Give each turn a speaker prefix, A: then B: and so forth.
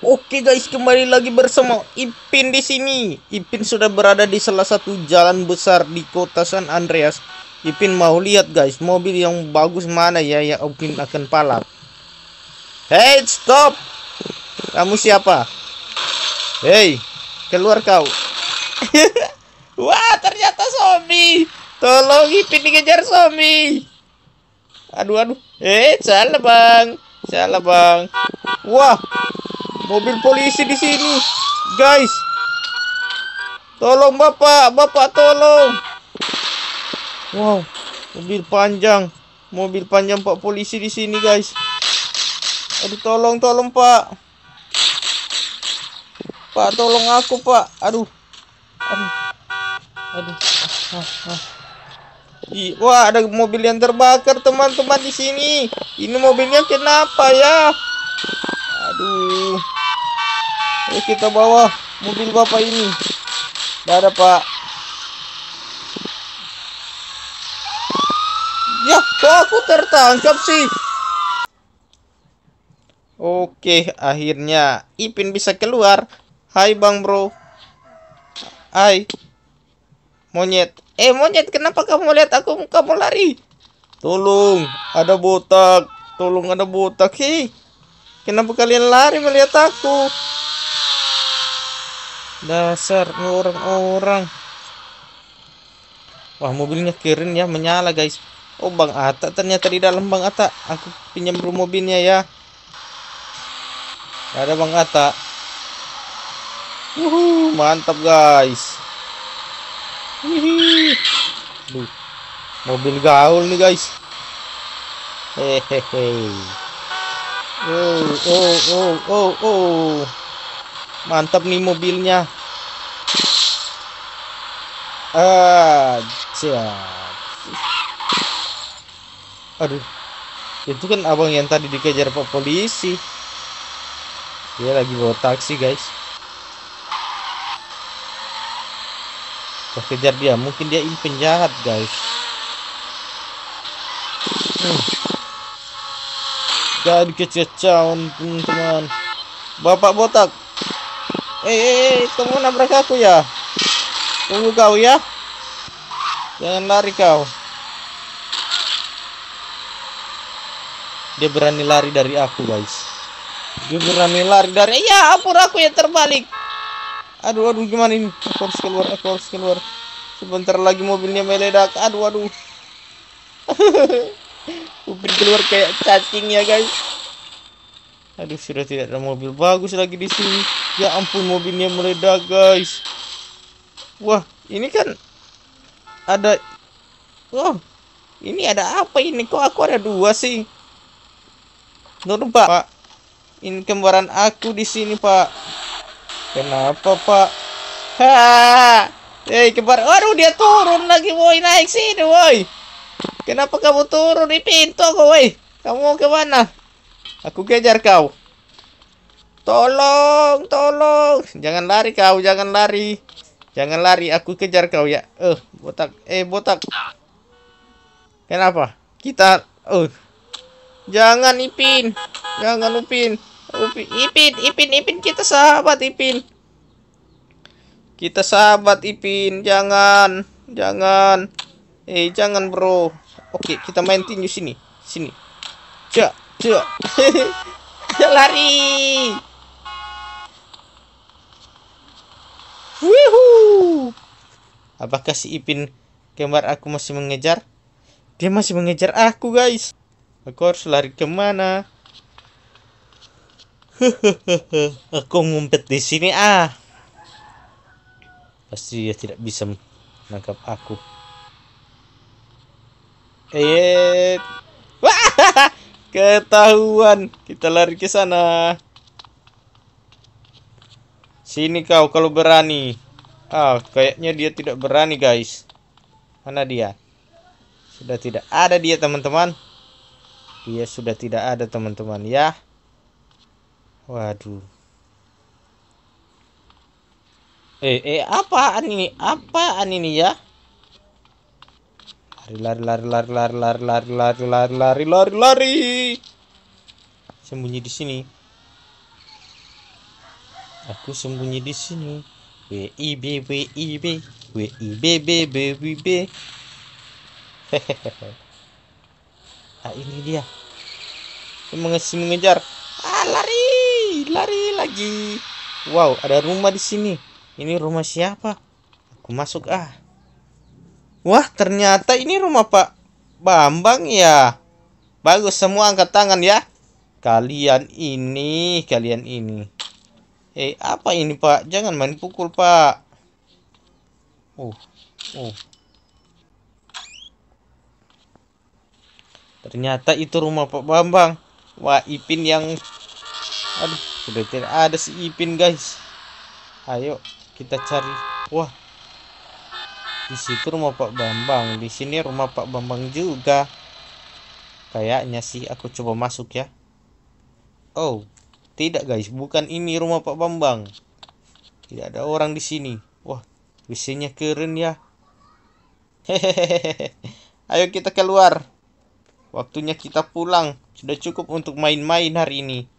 A: Oke guys, kembali lagi bersama Ipin di sini. Ipin sudah berada di salah satu jalan besar di kota San Andreas. Ipin mau lihat guys, mobil yang bagus mana ya yang Ipin akan palak. Hey, stop! Kamu siapa? Hey, keluar kau. Wah, ternyata zombie. Tolong, Ipin dikejar zombie. Aduh. Salah bang. Salah bang. Wah, mobil polisi di sini, guys. Tolong bapak, tolong. Wow, mobil panjang pak polisi di sini, guys. Aduh, tolong pak. Pak, tolong aku pak. Aduh. Wah, ada mobil yang terbakar teman-teman di sini. Ini mobilnya kenapa ya? Aduh. Ayo kita bawa mobil bapak ini. Dah ada pak. Ya, kok aku tertangkap sih? Oke, akhirnya Ipin bisa keluar. Hai bang bro. Hai. Monyet. Monyet, kenapa kamu lihat aku? Kamu lari. Tolong, ada botak. Hei. Kenapa kalian lari melihat aku? Dasar orang-orang. Wah, mobilnya keren ya, menyala guys. Oh, Bang Atta ternyata di dalam. Bang Atta, aku pinjam dulu mobilnya ya. Ada Bang Atta. Mantap guys. Duh, mobil gaul nih guys. Hehehe. Oh. Mantap nih mobilnya. Aduh. Itu kan abang yang tadi dikejar pak polisi. Dia lagi bawa taksi, guys. Kita kejar dia, mungkin dia ini penjahat, guys. Jadi kecacauan, teman-teman. Bapak botak. Kamu nabrak aku ya? Tunggu kau ya. Jangan lari kau. Dia berani lari dari aku, guys. Ya, ampun, aku yang terbalik. Aduh, gimana ini? Aku harus keluar. Sebentar lagi mobilnya meledak. Aduh. Upin keluar kayak cacing ya, guys. Aduh, sudah tidak ada mobil bagus lagi di sini. Ya ampun, mobilnya meledak, guys. Wah, ini kan ada. Wah, ini ada apa ini? Kok aku ada dua sih? Tunggu, Pak. Ini kembaran aku di sini, Pak. Kenapa, Pak? Kembar. Waduh, dia turun lagi, woi. Naik sini, woi. Kenapa kamu turun di pintu aku, woi? Kamu mau ke mana? Aku kejar kau. Tolong. Jangan lari kau, jangan lari. Aku kejar kau ya. Botak. Kenapa? Kita jangan Ipin. Ipin, kita sahabat Ipin. Jangan. Jangan bro. Oke, kita main tinju sini. Cak. Lari. Wuhu. Apakah si Ipin kembar aku masih mengejar? Dia masih mengejar aku, guys. Aku harus lari kemana? Aku ngumpet di sini Pasti dia tidak bisa menangkap aku. Wah, ketahuan. Kita lari ke sana. Sini kau kalau berani. Kayaknya dia tidak berani, guys. Mana dia? Sudah tidak ada dia, teman-teman. Dia sudah tidak ada, teman-teman ya. Waduh. Apaan ini ya? Lari. Sembunyi di sini. Aku sembunyi di sini. WIB WIB WIB WIB. Hehehe. Ah, ini dia. Mengejar. Ah, lari lagi. Wow, ada rumah di sini. Ini rumah siapa? Aku masuk ah. Wah, ternyata ini rumah Pak Bambang ya. Bagus, semua angkat tangan ya. Kalian ini. Apa ini Pak? Jangan main pukul Pak. Oh, oh. Ternyata itu rumah Pak Bambang. Wah, Ipin yang... Aduh, sudah tidak ada si Ipin guys. Ayo, kita cari. Wah, di situ rumah Pak Bambang. Di sini rumah Pak Bambang juga. Kayaknya sih aku coba masuk ya. Oh, tidak guys, bukan ini rumah Pak Bambang. Tidak ada orang di sini. Wah, WC-nya keren ya. Hehehe. Ayo kita keluar. Waktunya kita pulang. Sudah cukup untuk main-main hari ini.